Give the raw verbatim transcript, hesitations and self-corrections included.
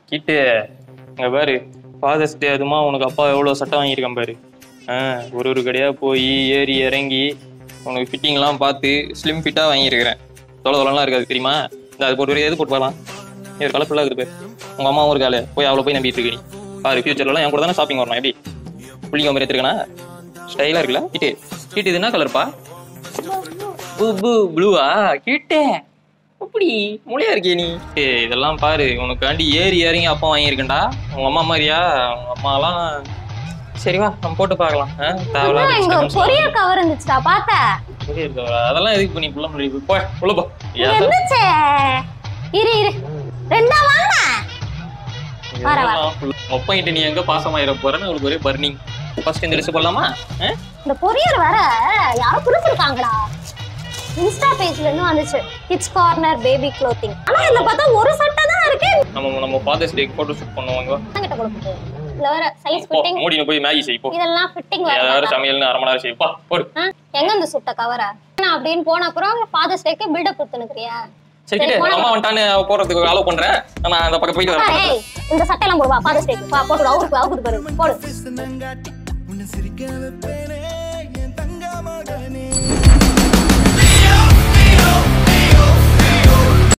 கிட்டு இங்க பாரு, ஃபாதர்ஸ் டே அதுமா உனக்கு அப்பா எவ்வளவு சட்டை வாங்கியிருக்கான் பாரு. ஆஹ் ஒரு ஒரு கடையா போய் ஏறி இறங்கி உனக்கு ஃபிட்டிங்லாம் பார்த்து ஸ்லிம் ஃபிட்டா வாங்கியிருக்கிறேன். தொலை தொலைலாம் இருக்காது தெரியுமா? இந்த அது போட்டு எது போட்டு போகலாம், இது கலர்ஃபுல்லா இருக்குது பேர். உங்க அம்மாவும் இருக்காளு, போய் அவ்வளோ போய் நம்பிட்டு இருக்கீ பாரு. ஃபியூச்சர்லாம் என் கூட தானே ஷாப்பிங் வரணும். எப்படி புள்ளிங்க மாதிரி எடுத்துருக்கனா ஸ்டைலா இருக்குல்ல கிட்டு. கிட்டு இது என்ன கலர்ப்பா? ப்ளூவா கிட்டே? அப்படி மொழியா இருக்கே நீ. ஏ இதெல்லாம் பாரு, உனக்காண்டி ஏறி இறங்கி அப்பா வாங்கியிருக்கேன்டா. உங்க அம்மா மாதிரியா? உங்க அம்மாலாம் சரிவா நம்ம போட்டு பார்க்கலாம். கொரியர் கவர் இருந்துச்சுடா பாத்தா. கொரியர் கவர் அதெல்லாம் எதுக்கு பண்ணி புள்ள முடி போ உள்ள போ. என்னச்சே இரு இரு ரெண்டா வாங்க வர வர. ஒப்பங்கிட்ட நீ எங்க பாசமாயிர போறன்னு உங்களுக்கு ஒரே பர்னிங். ஃபர்ஸ்ட் இந்த ட்ரெஸ் போடலாமா? இந்த கொரியர் வர யாரோ புடிச்சிருக்காங்கடா. இன்ஸ்டா பேஜ்ல இருந்து வந்துச்சு, கிட்ஸ் கார்னர் பேபி க்ளோத்திங். ஆனா இதுல பார்த்தா ஒரு சட்டை தான் இருக்கு. நம்ம நம்ம ஃபாதர்ஸ் டே போட்டோ ஷூட் பண்ணுவாங்க. அங்கட்ட கொடுத்து இல்ல வர சைஸ் ஃபிட்டிங் மூடின போய் மேகி செய் போ. இதெல்லாம் ஃபிட்டிங் வர யார சமையல்னு அரை மணி நேரம் செய் போ போடு. எங்க இந்த சுட்ட கவரா நான் அப்படியே போன அப்புறம் ஃபாதர்ஸ் டேக்கு பில்ட் அப் கொடுத்துனறியா? சரி கிட்ட அம்மா வந்துட்டானே போறதுக்கு அலோ பண்றேன். நான் அந்த பக்கம் போய் வரேன். ஏய் இந்த சட்டை எல்லாம் போடு வா ஃபாதர்ஸ் டேக்கு. வா போடு அவருக்கு அவருக்கு பாரு போடு.